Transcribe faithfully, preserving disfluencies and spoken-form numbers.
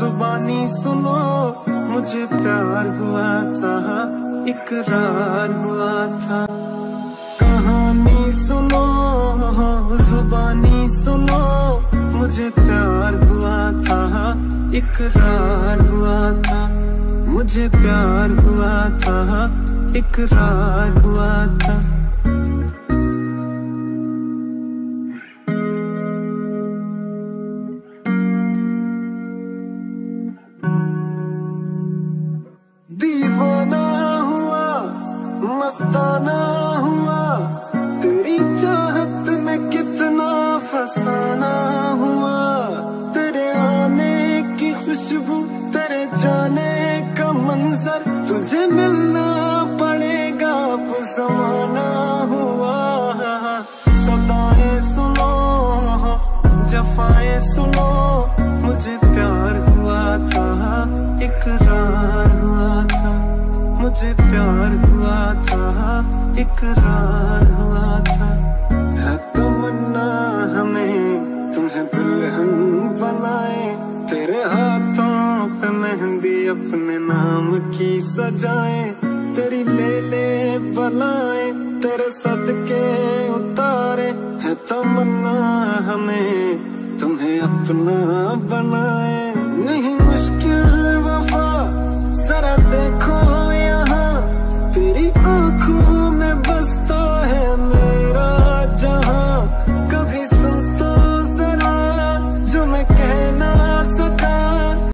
जुबानी सुनो, मुझे प्यार हुआ था, इकरार हुआ था। कहानी सुनो, जुबानी सुनो, मुझे प्यार हुआ था, इकरार हुआ था। मुझे प्यार हुआ था, इकरार हुआ था। दीवाना हुआ, मस्ताना हुआ, तेरी चाहत में कितना फसाना हुआ। तेरे आने की खुशबू, तेरे जाने का मंजर, तुझे मिलना पड़ेगा अब ज़माना हुआ। सदाएं सुनो, जफाएं सुनो, मुझे प्यार हुआ था, इकरार हुआ था। मुझे प्यार हुआ था, इकरार हुआ था। है तमन्ना हमें तुम्हें दुल्हन बनाए, तेरे हाथों पे मेहंदी अपने नाम की सजाए। तेरी ले ले बनाए, तेरे सदके उतारे। है तमन्ना हमें तुम्हें अपना बनाए।